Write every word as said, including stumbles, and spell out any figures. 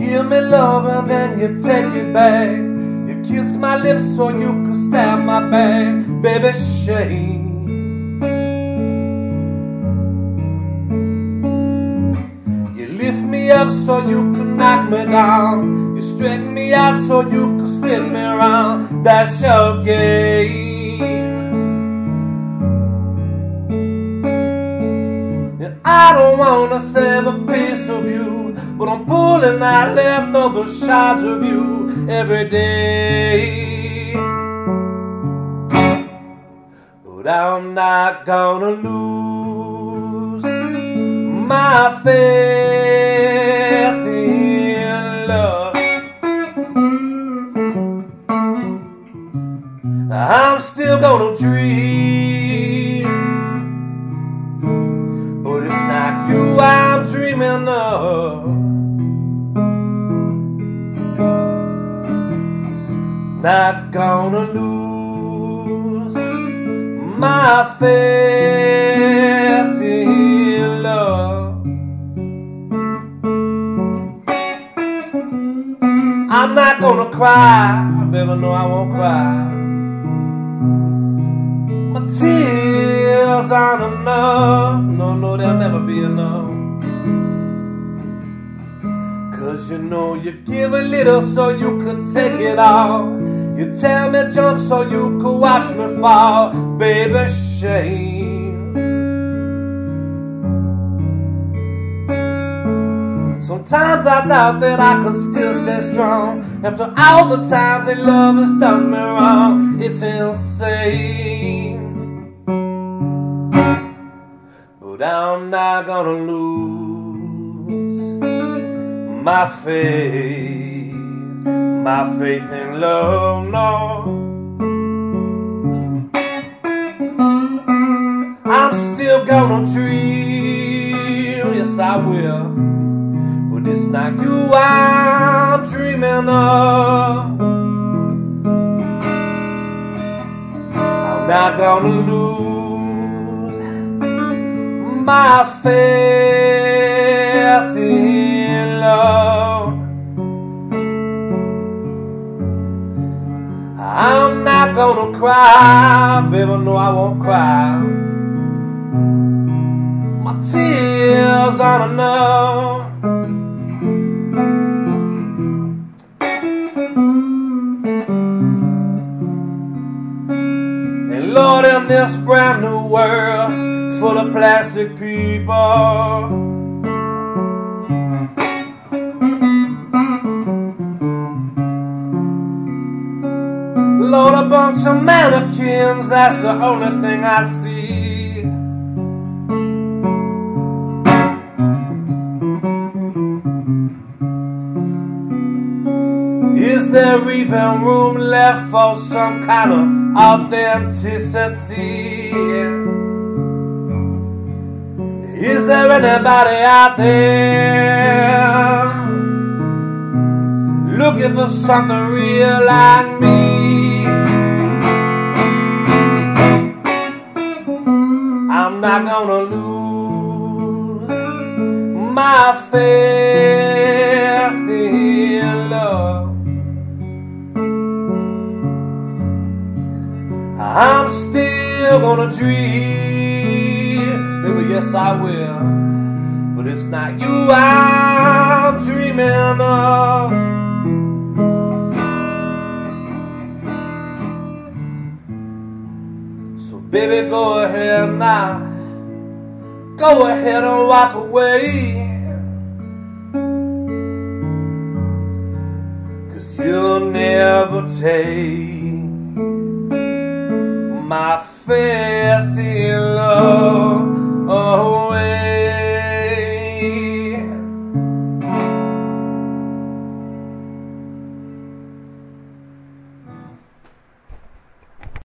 give me love and then you take it back. You kiss my lips so you could stab my back. Baby, shame. You lift me up so you could knock me down. You straighten me out so you could spin me around. That's your game. I don't wanna save a piece of you, but I'm pulling out leftover shards of you every day. But I'm not gonna lose my faith in love. I'm still gonna dream, but it's not you I'm dreaming of. Not gonna lose my faith in love. I'm not gonna cry, baby, no I won't cry. My tears aren't enough, no, no, they'll never be enough. Cause you know you give a little so you could take it all. You tell me jump so you could watch me fall. Baby, shame. Sometimes I doubt that I could still stay strong after all the times that love has done me wrong. It's insane. But I'm not gonna lose my faith, my faith in love, no. I'm still gonna dream, yes I will, but it's not you I'm dreaming of. I'm not gonna lose my faith in love. I'm not gonna cry, baby, no I won't cry. My tears aren't enough. And Lord, in this brand new world full of plastic people, Lord, a bunch of mannequins, that's the only thing I see. Is there even room left for some kind of authenticity? Is there anybody out there looking for something real like me? I'm not gonna lose my faith in love. I'm still gonna dream, baby, yes I will, but it's not you I'm dreaming of. So baby, go ahead now, go ahead and walk away, 'cause you'll never take my faith in love.